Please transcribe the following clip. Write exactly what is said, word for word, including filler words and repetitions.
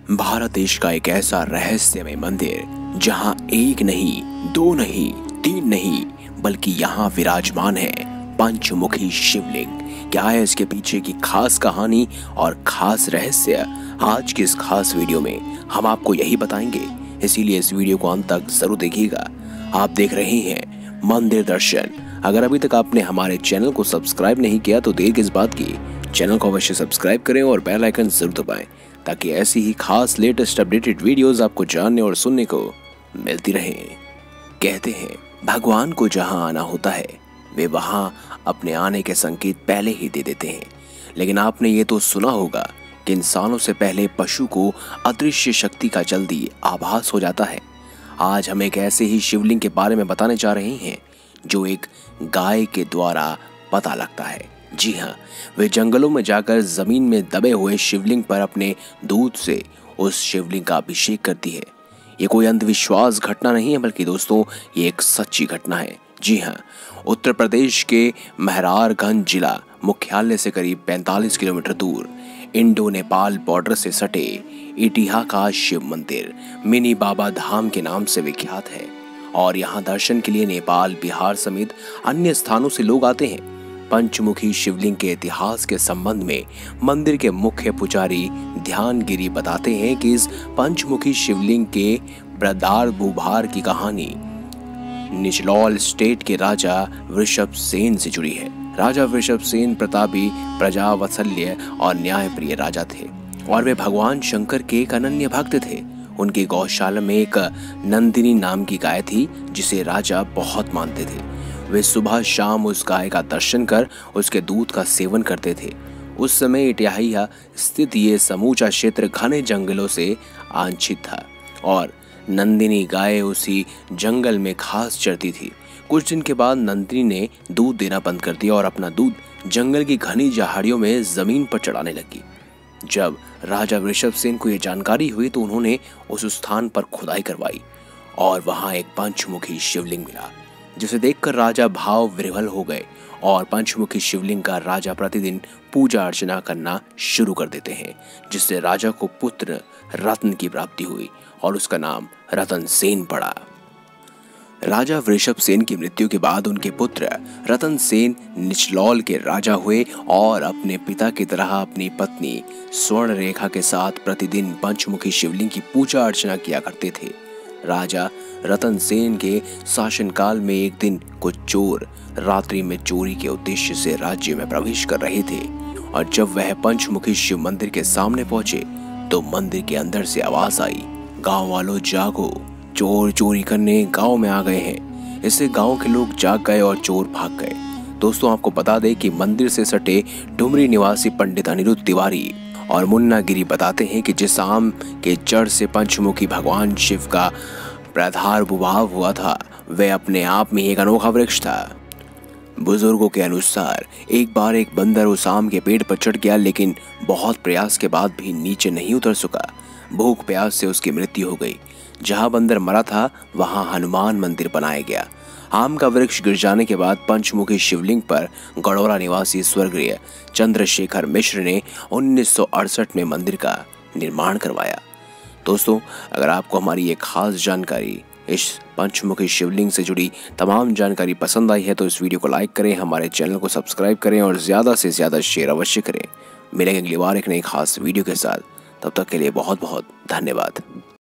भारत देश का एक ऐसा रहस्यमय मंदिर जहां एक नहीं, दो नहीं, तीन नहीं, बल्कि यहाँ विराजमान है पंचमुखी शिवलिंग। क्या है इसके पीछे की खास कहानी और खास रहस्य? आज की इस खास वीडियो में हम आपको यही बताएंगे, इसीलिए इस वीडियो को अंत तक जरूर देखिएगा। आप देख रहे हैं मंदिर दर्शन। अगर अभी तक आपने हमारे चैनल को सब्सक्राइब नहीं किया तो देर किस बात की, चैनल को अवश्य सब्सक्राइब करें और बेल आइकन जरूर दबाएं ताकि ऐसी ही खास लेटेस्ट अपडेटेड वीडियोस आपको जानने और सुनने को मिलती रहें। कहते हैं भगवान को जहां आना होता है वे वहां अपने आने के संकेत पहले ही दे देते हैं, लेकिन आपने ये तो सुना होगा कि इंसानों से पहले पशु को अदृश्य शक्ति का जल्दी आभास हो जाता है। आज हम एक ऐसे ही शिवलिंग के बारे में बताने जा रहे हैं जो एक गाय के द्वारा पता लगता है। जी हाँ, वे जंगलों में जाकर जमीन में दबे हुए शिवलिंग पर अपने दूध से उस शिवलिंग का अभिषेक करती है। ये कोई अंधविश्वास घटना नहीं है, बल्कि दोस्तों ये एक सच्ची घटना है। जी हाँ, उत्तर प्रदेश के महरारगंज जिला मुख्यालय से करीब पैंतालीस किलोमीटर दूर इंडो नेपाल बॉर्डर से सटे इटिहा का शिव मंदिर मिनी बाबा धाम के नाम से विख्यात है और यहाँ दर्शन के लिए नेपाल, बिहार समेत अन्य स्थानों से लोग आते हैं। पंचमुखी शिवलिंग के इतिहास के संबंध में मंदिर के मुख्य पुजारी ध्यानगिरी बताते हैं कि इस पंचमुखी शिवलिंग के प्रदार भूभार की कहानी निचलौल स्टेट के राजा वृषभ सेन से जुड़ी है। राजा वृषभ सेन प्रतापी, प्रजावत्सल्य और न्यायप्रिय राजा थे और वे भगवान शंकर के एक अनन्य भक्त थे। उनकी गौशाला में एक नंदिनी नाम की गाय थी जिसे राजा बहुत मानते थे। वे सुबह शाम उस गाय का दर्शन कर उसके दूध का सेवन करते थे। उस समय इटिहा स्थित ये समूचा क्षेत्र घने जंगलों से आच्छित था और नंदिनी गाय उसी जंगल में घास चरती थी। कुछ दिन के बाद नंदिनी ने दूध देना बंद कर दिया और अपना दूध जंगल की घनी झाड़ियों में जमीन पर चढ़ाने लगी। जब राजा वृषभ सेन को यह जानकारी हुई तो उन्होंने उस स्थान पर खुदाई करवाई और वहां एक पंचमुखी शिवलिंग मिला, जिसे देखकर राजा भाव विह्वल हो गए और पंचमुखी शिवलिंग का राजा प्रतिदिन पूजा अर्चना करना शुरू कर देते हैं, जिससे राजा को पुत्र रत्न की प्राप्ति हुई और उसका नाम रतन सेन पड़ा। राजा वृषभ सेन की मृत्यु के बाद उनके पुत्र रतन सेन निचलौल के राजा हुए और अपने पिता की तरह अपनी पत्नी स्वर्ण रेखा के साथ प्रतिदिन पंचमुखी शिवलिंग की पूजा अर्चना किया करते थे। राजा रतन सेन के शासनकाल में एक दिन कुछ चोर रात्रि में चोरी के उद्देश्य से राज्य में प्रवेश कर रहे थे और जब वह पंचमुखी शिव मंदिर के सामने पहुंचे तो मंदिर के अंदर से आवाज आई, गांव वालों जागो, चोर चोरी करने गांव में आ गए हैं। इससे गांव के लोग जाग गए और चोर भाग गए। दोस्तों आपको बता दें कि मंदिर से सटे डुमरी निवासी पंडित अनिरुद्ध तिवारी और मुन्ना गिरी बताते हैं कि जिस आम के जड़ से पंचमुखी भगवान शिव का प्रादुर्भाव हुआ था वह अपने आप में एक अनोखा वृक्ष था। बुजुर्गों के अनुसार एक बार एक बंदर उस आम के पेड़ पर चढ़ गया, लेकिन बहुत प्रयास के बाद भी नीचे नहीं उतर सका। भूख प्यास से उसकी मृत्यु हो गई। जहां बंदर मरा था वहां हनुमान मंदिर बनाया गया। आम का वृक्ष गिर जाने के बाद पंचमुखी शिवलिंग पर गढ़ौरा निवासी स्वर्गीय चंद्रशेखर मिश्र ने उन्नीस सौ अड़सठ में मंदिर का निर्माण करवाया। दोस्तों अगर आपको हमारी ये खास जानकारी, इस पंचमुखी शिवलिंग से जुड़ी तमाम जानकारी पसंद आई है तो इस वीडियो को लाइक करें, हमारे चैनल को सब्सक्राइब करें और ज्यादा से ज्यादा शेयर अवश्य करें। मिलेंगे अगली बार एक नई खास वीडियो के साथ, तब तक के लिए बहुत बहुत धन्यवाद।